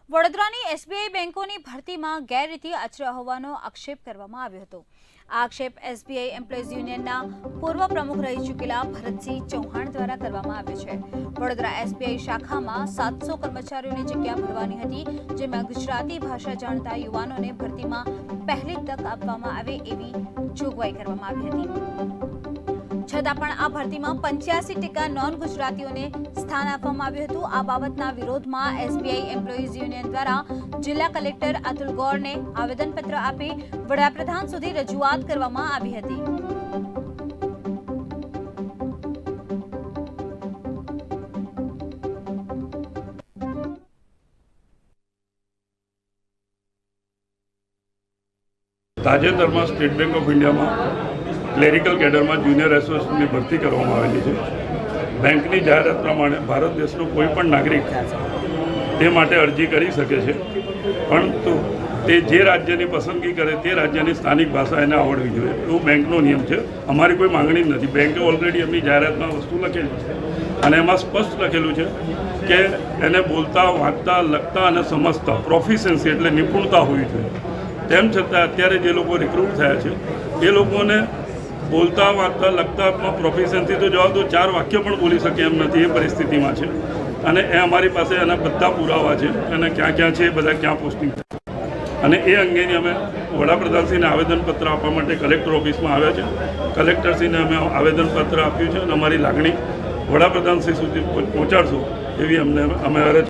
વડોદરાની એસબીઆઈ બેંકોની ભરતીમાં ગેરરીતિ આચર્યા હોવાનો આક્ષેપ કરવામાં આવ્યો હતો। આ આક્ષેપ એસબીઆઈ એમ્પ્લોઈઝ યુનિયનના પૂર્વ પ્રમુખ રહી ચૂકેલા ભરતસિંહ ચૌહાણ દ્વારા કરવામાં આવ્યો છે। વડોદરા એસબીઆઈ શાખામાં 700 કર્મચારીઓની જગ્યા ભરવાની હતી, જેમાં ગુજરાતી ભાષા જાણતા યુવાનોને ભરતીમાં પહેલી તક આપવામાં આવે એવી જોગવાઈ કરવામાં આવી હતી। છતાં પણ આ ભરતીમાં 85% નોન ગુજરાતીઓને સ્થાન આપવામાં આવ્યું હતું। આ બાબતના વિરોધમાં એસબીઆઈ એમ્પ્લોઈઝ યુનિયન દ્વારા જિલ્લા કલેક્ટર અતુલ ગૌરને આવેદનપત્ર આપી વડાપ્રધાન સુધી રજૂઆત કરવામાં આવી હતી। તાજેતરમાં સ્ટેટ બેંક ઓફ ઇન્ડિયામાં ક્લેરિકલ કેડરમાં જુનિયર એસોસિએટની ભરતી કરવામાં આવેલી છે। બેંકની જાહેરાત પ્રમાણે ભારત દેશનો કોઈ પણ નાગરિક તે માટે અરજી કરી શકે છે, પરંતુ તે જે રાજ્યની પસંદગી કરે તે રાજ્યની સ્થાનિક ભાષા એને આવડવી જોઈએ, એવું બેંકનો નિયમ છે। અમારી કોઈ માંગણી જ નથી। બેંકે ઓલરેડી એમની જાહેરાતમાં વસ્તુ લખેલી છે અને એમાં સ્પષ્ટ લખેલું છે કે એને બોલતા, વાંચતા, લખતા અને સમજતા પ્રોફિશિયન્સી એટલે નિપુણતા હોવી જોઈએ। તેમ છતાં અત્યારે જે લોકો રિક્રુટ થયા છે એ લોકોને બોલતા, વાંચતા, લખતામાં પ્રોફિશિયન્સી તો જવા દો, 4 વાક્ય પણ બોલી શકે એમ નથી, એ પરિસ્થિતિમાં છે। અને એ અમારી પાસે એના બધા પુરાવા છે અને ક્યાં ક્યાં છે એ બધા ક્યાં પોસ્ટિંગ છે। અને એ અંગેની અમે વડાપ્રધાનશ્રીને આવેદનપત્ર આપવા માટે કલેક્ટર ઓફિસમાં આવ્યા છે। કલેક્ટરશ્રીને અમે આવેદનપત્ર આપ્યું છે અને અમારી લાગણી વડાપ્રધાનશ્રી સુધી પહોંચાડશું એવી અમે અરજ